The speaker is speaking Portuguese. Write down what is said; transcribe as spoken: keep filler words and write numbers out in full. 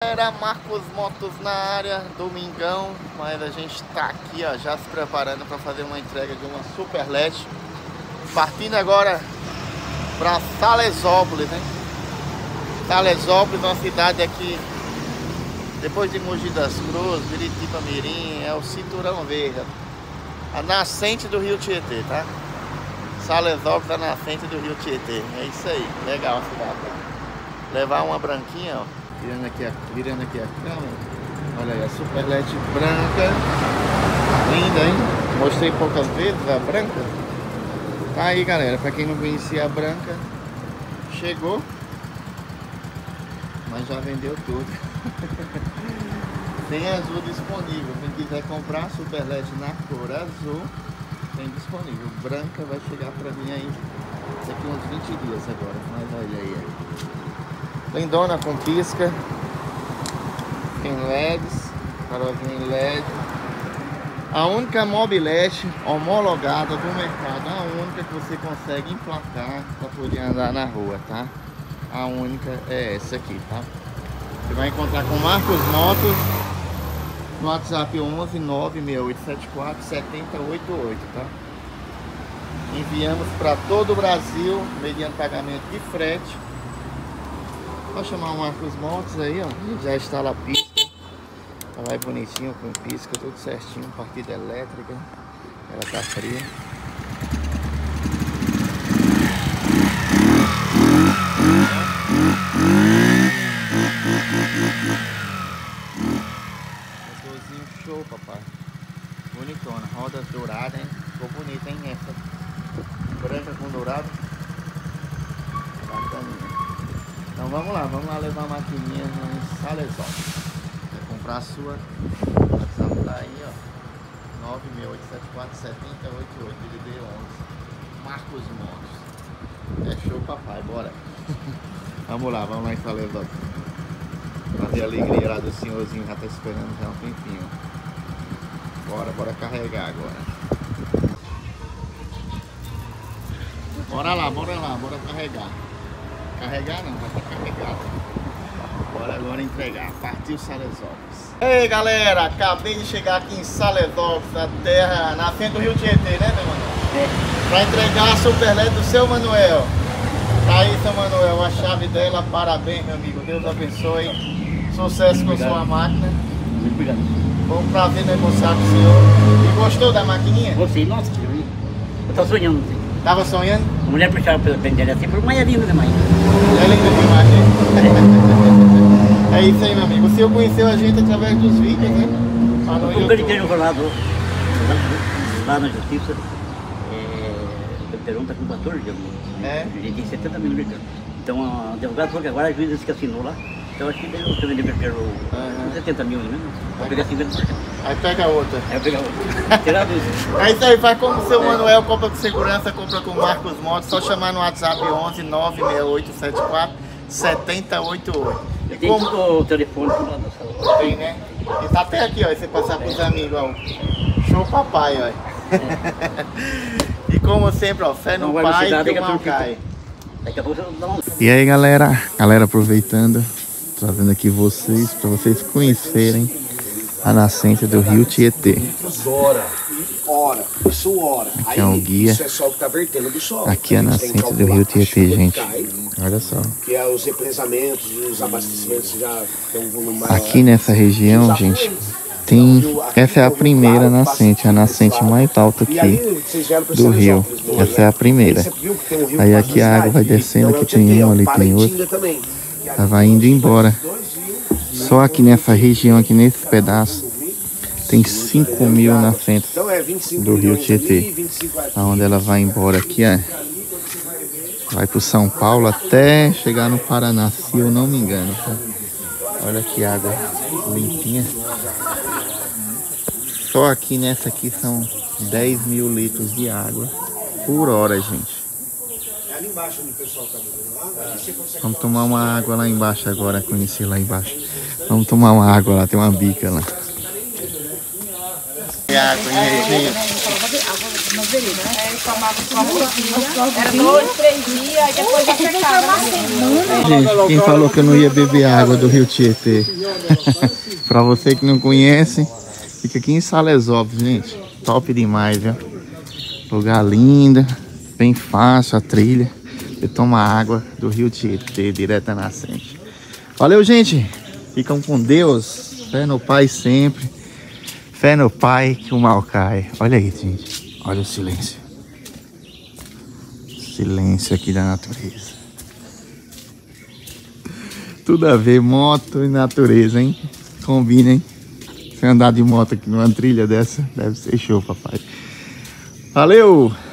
Era Marcos Motos na área, domingão, mas a gente tá aqui, ó, já se preparando para fazer uma entrega de uma Super L E D. Partindo agora para Salesópolis, né? Salesópolis, uma cidade aqui, depois de Mogi das Cruzes, Biritiba Mirim, é o Cinturão Verde, a nascente do Rio Tietê, tá? Salesópolis, a nascente do Rio Tietê, é isso aí, legal a cidade. Levar uma branquinha, ó, virando aqui a, virando aqui a câmera, olha aí, a Super L E D branca, linda, hein? Mostrei poucas vezes a branca. Tá aí, galera, pra quem não conhecia a branca, chegou, mas já vendeu tudo. Tem azul disponível, quem quiser comprar a Super L E D na cor azul, tem disponível. Branca vai chegar pra mim aí daqui uns vinte dias agora, mas olha aí. Lindona com pisca, tem L E Ds, farolzinho em L E D. A única mobilete homologada do mercado, a única que você consegue emplacar para poder andar na rua, tá? A única é essa aqui, tá? Você vai encontrar com Marcos Motos no WhatsApp onze nove seis oito sete quatro sete zero oito oito, tá? Enviamos para todo o Brasil mediante pagamento de frete. Vou chamar o Marcos Motos aí, ó. Já instala a pista. Ela vai bonitinho com pisca, tudo certinho. Partida elétrica. Ela tá fria. Motorzinho show, papai. Bonitona. Rodas douradas, hein? Ficou bonita, hein? Essa branca com dourado. Bacaninha. Então vamos lá, vamos lá levar a maquininha em Salesópolis. Quer comprar a sua? O WhatsApp tá aí, ó. nove seis oito sete quatro sete zero oito oito, D D D onze. Marcos Motos. É show, papai, bora. Vamos lá, vamos lá em Salesópolis. Fazer a alegria lá do senhorzinho, já tá esperando já um tempinho. Bora, bora carregar agora. Bora lá, bora lá, bora carregar. Carregar não, vai estar carregado. Bora agora entregar. Partiu Salesópolis. Ei, galera, acabei de chegar aqui em Salesópolis, a terra nascente do Rio Tietê, né, meu Manuel? É. Pra entregar a Super L E D do seu Manuel. Tá aí, seu Manuel, a chave dela. Parabéns, meu amigo. Deus abençoe. Sucesso com sua máquina. Muito obrigado. Foi um prazer negociar com o senhor. E gostou da maquininha? Gostei, nossa, eu tô sonhando. Tava sonhando? A mulher puxava pela pendela assim, por uma é linda demais. É linda demais, né? É isso aí, meu amigo. O senhor conheceu a gente através dos vídeos, né? Lá no Eu coloquei no rolado lá na justiça. É, o Perão tá com quatorze anos. É? Ele tem setenta mil americanos. Então a advogada falou que agora a juíza disse que assinou lá. Então acho que deu também deve ter o setenta mil mesmo. Vou pegar cinquenta por cento. Aí pega outra. Aí eu pegar outra. Tirar isso. É isso aí, faz como o seu Manuel, compra com segurança, compra com Marcos Motos, só chamar no WhatsApp onze nove seis oito sete quatro sete zero oito oito. E tem como... o telefone do lado da sala. Tem, né? E tá até aqui, ó, você passar pros amigos, ó. Show papai, ó. É. E como sempre, ó, fé no pai que o mal cai. Daqui a pouco eu dou uma... E aí, galera, galera aproveitando, trazendo aqui vocês, para vocês conhecerem a nascente do Rio Tietê. Ora, ora, isso ora. Aqui é um guia. Isso é sol que tá vertendo do sol. Aqui é a nascente do Rio Tietê, gente. Olha só. Que é os represamentos, os abastecimentos já tem um volume maior. Aqui nessa região, gente, tem... Essa é a primeira nascente, a nascente mais alta aqui do rio. Essa é a primeira. Aí aqui a água vai descendo, aqui tem um, ali tem outro. Ela vai indo embora. Só aqui nessa região, aqui nesse pedaço, tem cinco mil nascentes do Rio Tietê. Aonde ela vai embora aqui, ó. Vai pro São Paulo até chegar no Paraná, se eu não me engano, tá? Olha que água limpinha. Só aqui nessa aqui são dez mil litros de água por hora, gente. Vamos tomar uma água lá embaixo agora, conhecer lá embaixo. Vamos tomar uma água lá, tem uma bica lá. Água, na vereda, né? É, tomava só era dois, três dias, aí depois já secava. Gente, quem falou que eu não ia beber água do Rio Tietê? Pra você que não conhece, fica aqui em Salesópolis, gente. Top demais, viu? Lugar lindo, bem fácil a trilha. Você toma água do Rio Tietê, direta na nascente. Valeu, gente. Ficam com Deus. Fé no Pai sempre. Fé no Pai que o mal cai. Olha aí, gente. Olha o silêncio. Silêncio aqui da natureza. Tudo a ver, moto e natureza, hein? Combina, hein? Se andar de moto aqui numa trilha dessa, deve ser show, papai. Valeu!